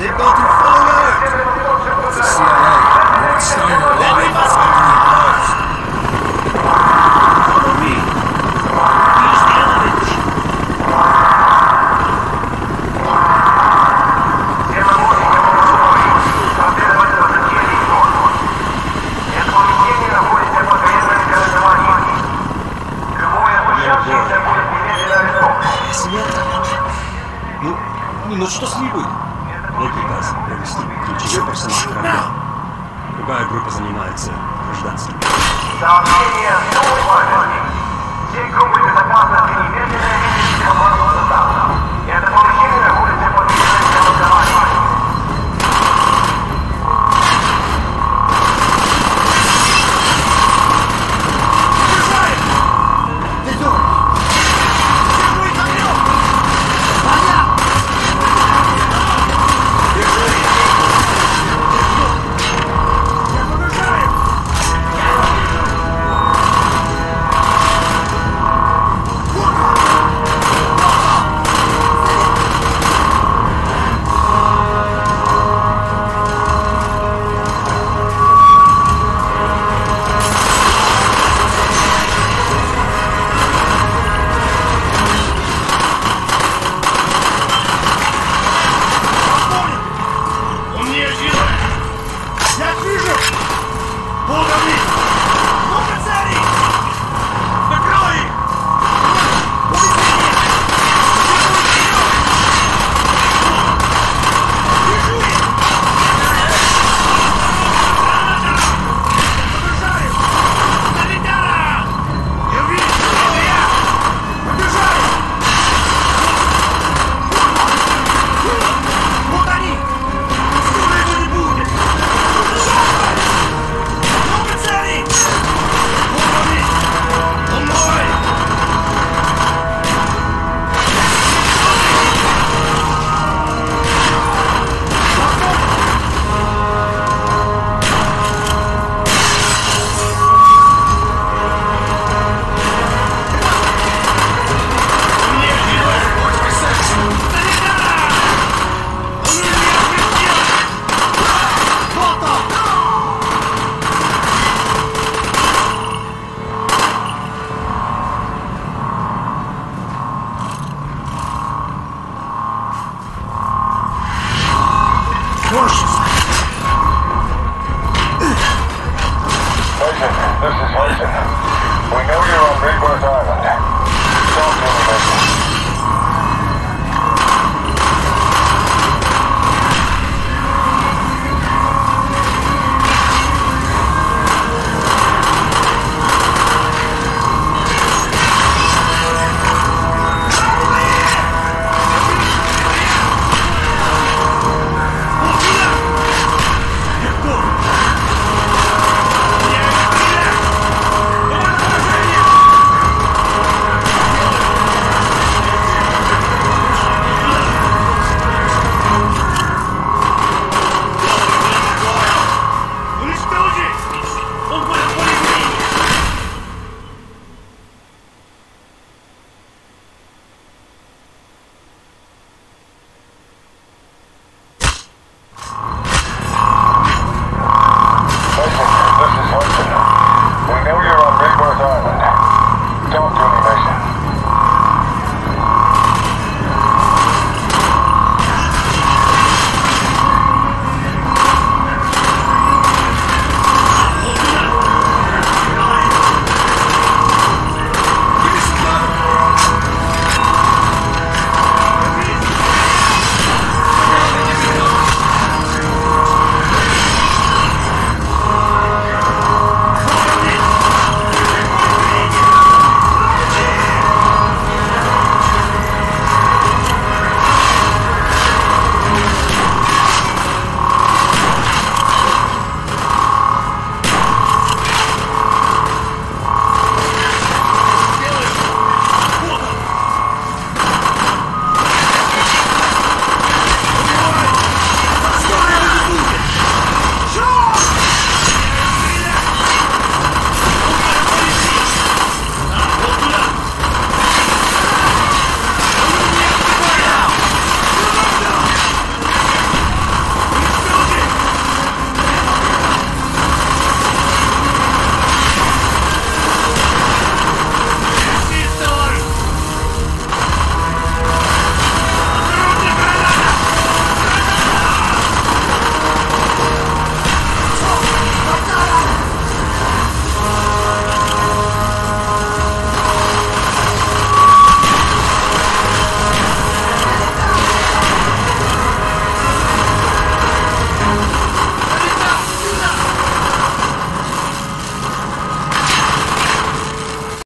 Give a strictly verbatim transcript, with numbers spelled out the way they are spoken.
They've gone to full alert! It's the C I A. They're starting to let me know closed. Follow me. Use the elevator. Ну, ну что с ней будет? Мой приказ провести ключевой персонал корабля. Другая группа занимается гражданским. Сообщение новой памяти. Все группы безопасности немедленно видите команду состава. Это помещение находится под видом образования. This is Hudson. We know you're on Big Bird Island. Talk to me, Mister.